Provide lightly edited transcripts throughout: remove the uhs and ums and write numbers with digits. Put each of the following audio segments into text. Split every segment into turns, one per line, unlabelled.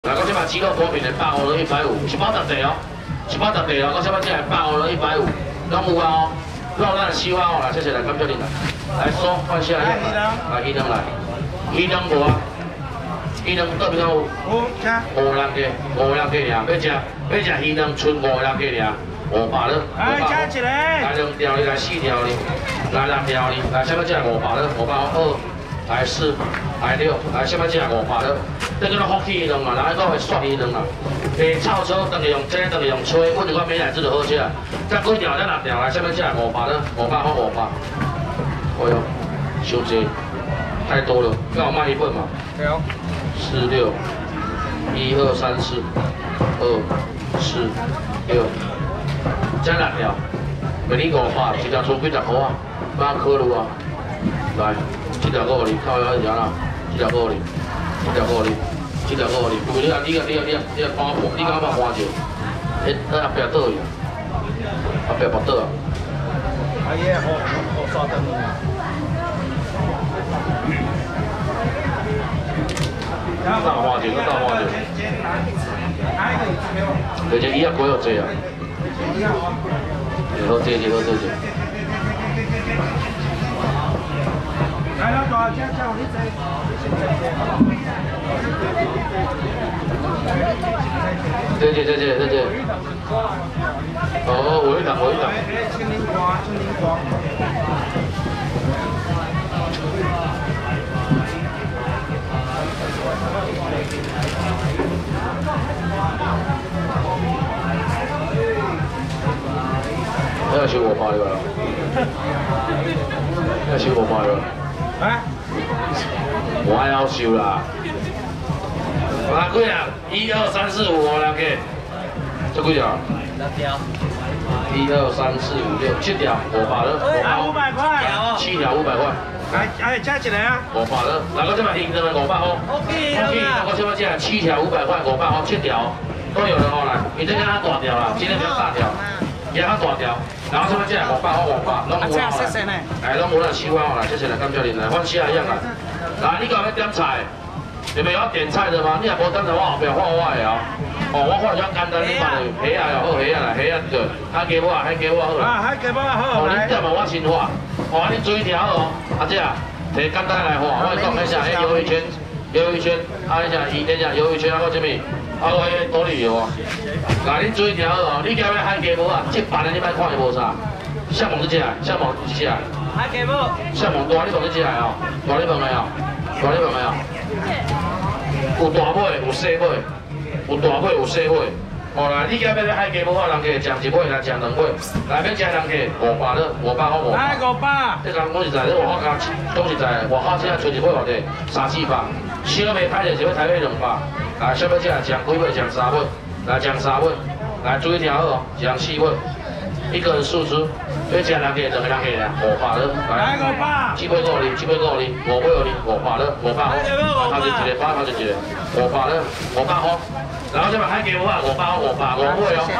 来，我即摆鸡肉薄饼的150了150，是包10块哦，是包10块哦。我即摆只来150了150，拢有啊哦，肉咱收啊哦，来，谢谢来，感谢您来。来收，换下一个，来鱼汤来，鱼汤无啊？鱼汤倒边有？5人个，5人个尔，要食鱼汤剩5人个尔，500了。
来加一个。
来2条哩，来4条哩，来6条哩，来啥物只500了，520。 来4，来6，来什么只500了？这个福气鱼卵嘛，然后个刷鱼卵啦。下臭炒，当然用蒸，当然用吹，阮这款美乃滋就好食。再几条，再6条，来什么只500了？500好500。哎呦，伤济，太多了，刚好卖一份嘛。对哦。4、6，1、2、3、4，2、4、6，再6条，每你500，一条出几10块啊？8块了啊，来。 这条50哩，靠腰一条啦，这条50哩，这条50哩，这条50哩。不过你看，你搬破，你敢要搬者？那后壁倒去，后壁无倒啊。啊，伊个好刷灯啊。大花者，那大花者。而且伊也过好济啊。好济，好济。 来了多少钱？叫你这。这。哦，我一档。青柠瓜。要收500了。要收500了。 啊！我要收啦！哪几啊？1、2、3、4、5、6个，这几条？6条。1、2、3、4、5、6、7条，500了。500块。7条500块。哎，加起来啊！500了。哪个这边鱼汤的500块？OK。我这边这7条500块，500块7条都有了哦，来，你这个它大条啦，今天比较大条，也它大条。 然后这边进来500块500，拢有啊！来，拢有来收啊！来，谢谢来，感谢您来，换下一样来。来，你讲要点菜，你们要点菜的吗？你若无点菜，我后边画我的哦。哦，我画较简单，你办的虾啊又好，虾啊来，虾啊对，海鸡母啊，海鸡母好啦。啊，海鸡母好。哦，你点嘛我先画，哦，你做一条哦，阿姐啊，摕简单来画，我讲一下，迄鱿鱼圈，啊，你讲鱼，鱿鱼圈啊，我这边。 啊，我迄多利油啊！来，你做一条哦，你叫要海鸡母啊，这版的你莫看伊无啥。向猛这只来，向猛一只来。海鸡母。向猛大，你问这只来哦，大你问的哦，大你问的哦。有大尾，有小尾，有大尾，有小尾。哦，来，你叫要海鸡母啊，人家食1尾，来食2尾，来要食人家500了，500好500。来500。这讲实在，这外口讲实在，外口现在吹一尾偌济，3、4百，小袂歹者是要台币200。 来，小尾只来讲几尾，讲3尾，来讲3尾，来做一条哦，讲4尾，一个人数出，要吃人家2个人给啦，500了，来，7尾5厘，7尾5厘，5尾5厘，500了，500好，头前一个，8头前一个，500了，500好，然后这边海鸡母啊，500好，500，5尾哦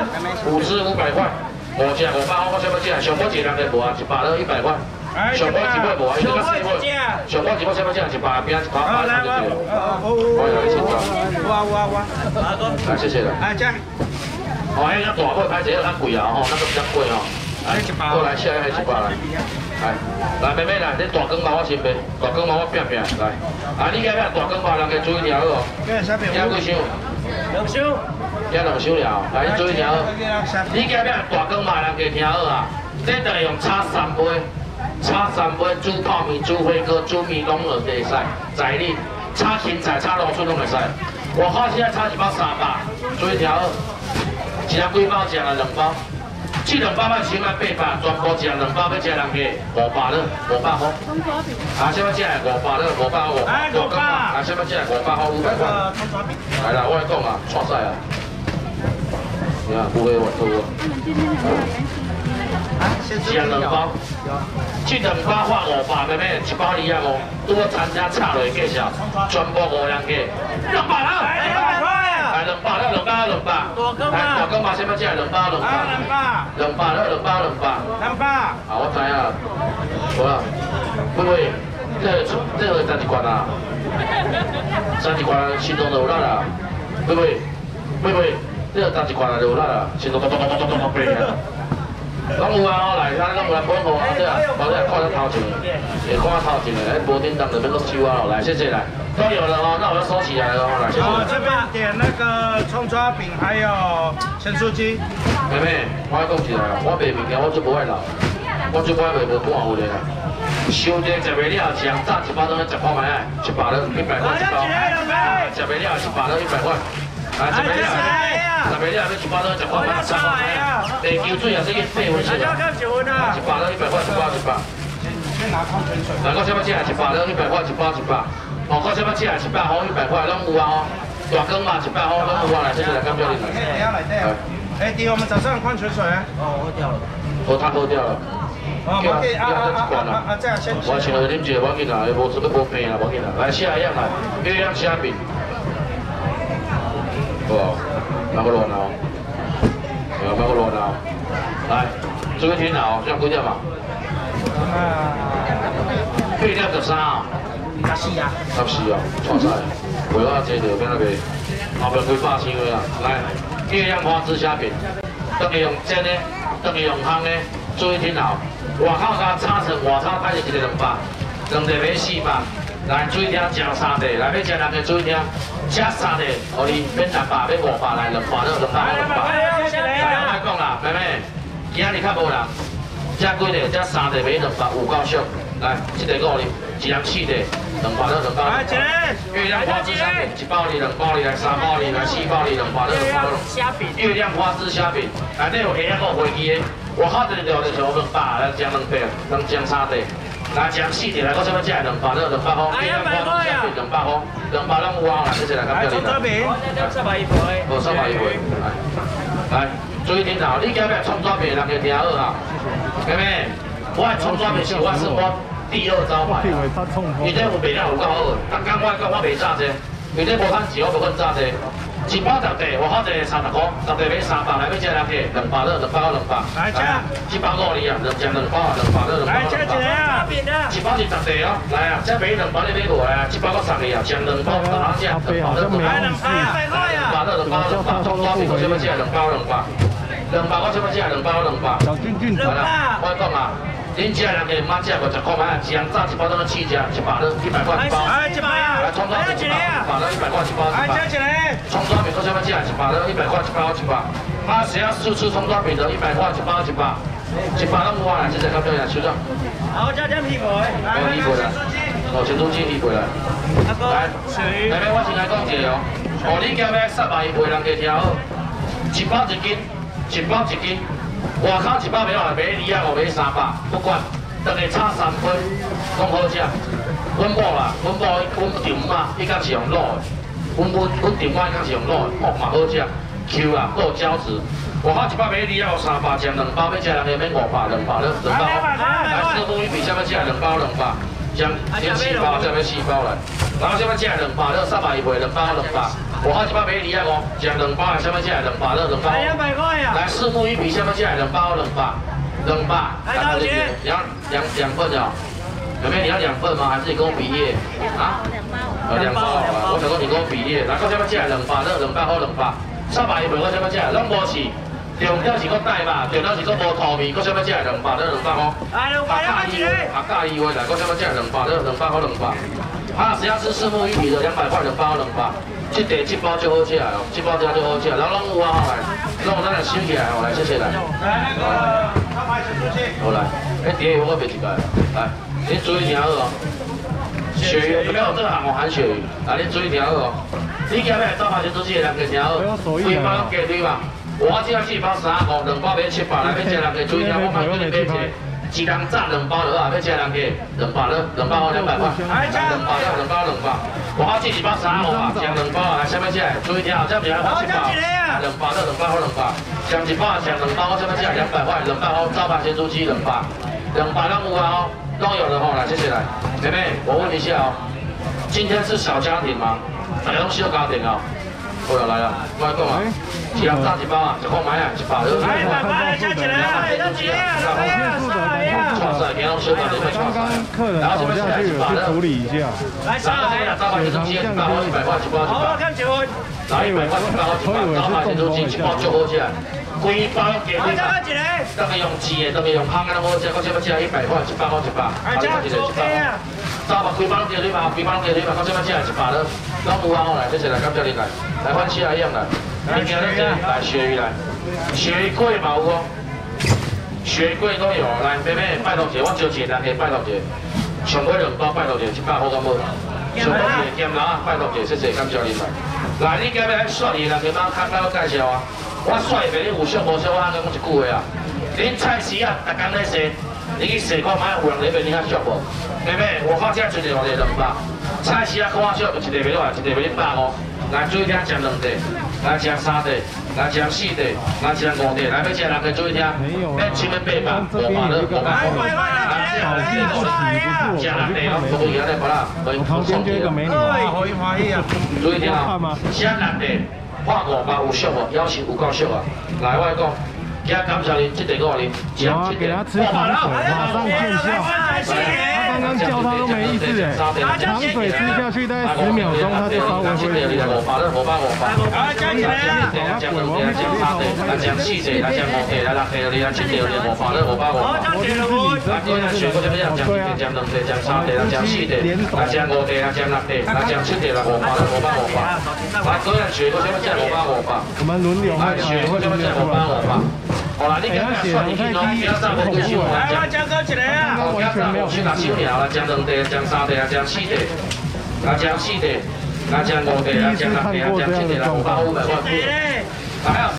，5只500块，5只500好，我小尾只，上尾一个人给无啊，100了100块。 上尾一尾无啊，伊个4尾，上尾一尾什么只100边100块就对了。我有你请教。我。来，谢谢了。来这。哦，迄个大尾拍这个较贵啊，吼，那个比较贵哦。来，100。过来，下一个100来。来，妹妹来，你大羹包我先卖，大羹包我拼来。啊，你今日大羹包人家做一条好哦。今几箱？2箱。今2箱了，来，你做一条。你今日大羹包人家听好啊，这等于用炒3杯。 炒3杯，煮泡面、煮火锅、煮面拢都会使，在你炒芹菜、炒芦笋拢会使。外口现在炒一包300，做一条，一人几包？一人2包。这2包要先卖800，全部一人2包要吃人家500了，500好。啊，什么只500了，500好500。来500。啊，什么只500好500块。来啦，我来讲啊，错赛啊。你看，不会我多。一人2包。 这2包发500，妹妹1包2样哦，如果参加插落介绍，全部5人价，200了，200块啊！来200了，200了200，来大羹嘛，什么价？2包200，200了，2包200。啊，我知影，好啦，不会，这个31罐啊，31罐心中都有力啦。 妹妹，妹妹，你要搭一块来就有啦啦，先咚咚咚咚咚咚咚飞啊！拢有啊，来，咱拢有来保护啊，对啊，保证看到头前，也看到头前的，哎，无叮当就免搁收啊，来，谢谢来，都有了哦，那我要收起来了哦，来，谢谢。
这边点那个葱抓饼，还有咸酥鸡。
妹妹，我讲起来，我卖物件我就不爱老，我就不爱卖无半有的啦。收店食袂了，像炸一包东西10块买啊，100了100块一包，食袂了100了100块，啊，食袂了要1包东西10块买3块买啊，地球水也是去8分是吧？100了100块1包1包。
先拿矿泉水。
来，我什么价？100了100块1包1包。哦，我什么价？100块100块，拢有啊哦。大羹嘛100块拢有啊，来，谢谢来，感谢你。
等下来对啊。哎，弟，我们早上矿泉水。哦，喝掉了。
哦，他喝掉了。
哦，我给这样先。
我请了啉一个，我紧啦，无这个无病啦，我紧啦。来下一样来，月亮虾饼。哦，哪个乱闹？哪个乱闹？来，这个挺好，要几点嘛？月亮13啊。
14啊。
14啊，错晒。为我坐着变那个，后边几百箱的啦。来，月亮花枝虾饼，等于用煎的，等于用烘的，注意听好。外口甲炒成外炒歹是一个200，两地买400。来，注意听，食3地，来要食人个注意听，食3地，互你免600，买500来200了200好200。来，我来讲啦，妹妹，今日较无人，食几地，食3地买200有够俗。来，这地互你，一人4地，200了200。来，月亮花枝虾饼，1包2包2来3包2来4包2 200了200了。
虾饼，
月亮花枝虾饼，内底有虾仔个飞机的。我好一个就像200来将200，能将3地，来将4地来，我想要食200了200块，月亮花枝虾饼200块，200拢有啊，来，谢谢来，感谢你啦。
300一杯，
哦，300一杯，来，注意听好，你今日葱抓饼人家听好哈，妹妹，我的葱抓饼是我第2招牌，伊这有卖了有够好，刚刚我讲我卖炸济，伊这无趁钱我无肯炸济。1包10地，我好一个30块，10地买300来，要食人客200了200好200。
来吃
，1包50啊，将2包啊，200了200。
来吃一个啊
，1包是10地哦，来啊，这买2包你买过来啊，1包我送你啊，将2包打下200了200。
来200块啊
，200了200了200，葱抓饼我想要食2包200，200我想要食2包200。
小俊俊，
来啦，我讲啊。恁食人家妈食50块买，一人炸1包当个试食，100了100块1包。
来100啊！
来葱抓饼100了100块1包100。
来吃一个。
葱抓饼我想要食100了100块1包100。啊，谁要试吃葱抓饼的100块1包100，100拢有啊，谢谢感谢啦，收账。
好，加点皮皮。
来，皮皮来。哦，咸酥鸡皮皮来。来，妹妹，我先来讲一个哦。哦，你今日300一皮，人家听好，1包1斤，1包1斤。外口1包买落来买2啊5买300，不管，等下炒3分，拢好食。阮某啦，阮丈妈伊敢是用卤的，阮丈妈伊敢是用卤的，哦嘛好食，Q 啊，够胶质。外口1包买2啊5300，将2包要食人家免500，200了2包。来，师傅，你为什么食2包200？将先4包，再买4包来。然后什么食200了300一杯，2包200。我好1包买2啊5，将2包来，什么食200了2包。
来200块啊！
来，拭目以待，什么食2包200，200。来，高姐，你要两份哦。妹妹，你要2份吗？还是你跟我比例？啊？2包啊！我想说你跟我比例。来，我什么食200了200好200，300一杯我什么食？拢无试。重点是搁带嘛，重点是搁无土味，搁什么食200了200好。
来200块一个。
大意味来，搁什么食200了200好200。啊，谁要吃拭目以待的200块2包200。这地1包就好吃哦，1包这样就好吃，人拢有啊，来，拢咱来收起来，来，谢谢来。
来那个招牌咸酥鸡。
好来，哎，第二我卖一个，来，你注意听好哦。鳕鱼没有这个行我喊鳕鱼，来，你注意听好哦。你今日招牌咸酥鸡的人家听好，规包拢加对嘛。我只要4包3块，2包买700，来要吃人家注意听，我卖给你买一。一人炸2包就好，要吃人家200了2包好200块，200了2包200。我好寄1包3块啊，将2包啊，来下面吃，注意听啊，这样子来花7包，200了2包好200，将1包将2包，我下面吃200块，200好招牌咸酥鸡200，200拢有啊哦，都有的哦，来谢谢来，妹妹，我问一下哦，今天是小家庭吗？买东西要搞点哦。好了来了，我来讲啊，一人炸1包啊，1块买啊，100了。
来，100块，加起来，加起来，200啊，
创赛，天龙小板你会创赛。
客人倒下去了，去处理一下。
来上来，
招牌珍珠鸡，100块100块100块。
看结婚。
来100块100块100块，招牌珍珠鸡1包就好吃，规包给你。当个用煎的，当个用烘的都好吃，我这要吃100块100块100。
啊，这OK啊。
招牌规包给你吧，规包给你吧，我这要吃100了，拢有啊，来，这是来感谢你来，来欢喜来用来，明天来来鳕鱼来，鳕鱼贵嘛有哦，鳕鱼贵都有，来妹妹拜托姐，我招钱人给拜托姐，上尾2包拜托姐100块咁无，上尾咸啦，拜托姐，谢谢感谢你来，来你今日来选鱼人给妈看我介绍啊，我选袂你有少无少，我讲一句话啊，恁菜市啊，逐工咧洗。你去试看卖有人那边你遐俗无？妹妹，我看这一个我哋200，菜市啊看少，就一个卖多少？一个卖150。来注意听，食2地，来食3地，来食4地，来食5地，来要食人个注意听，要千蚊800，500了，500。食6地咯，不可以安尼不啦，可以放松啲。
可以欢喜啊！
注意听啊，食6地，花500有俗无？要求有够俗啊！来，我讲。今日感谢你，这地我你
有啊，给他吃糖水，马上见效。他刚刚叫他都没意思哎，糖水吃下去大概10秒钟，他就稍微恢复了。
好，加起来了。
来讲2地，来讲3地，来讲4地，来讲5地，来6地，你来7地，你500了，500。来个人选，我这边讲1地，讲2地，讲3地，来讲4地，来讲5地，来讲6地，来讲7地，来500了，500。来个人选，我这边讲500。
我们轮流
来选，我这边讲500。好啦，你刚刚算你听哦，不要上我新闻来讲。
江哥起来啊！
不要上我去拿手鸟啦，讲2地，讲3地，讲4地，来讲4地，来讲5地，来讲6地，来讲7地，来500块。还有。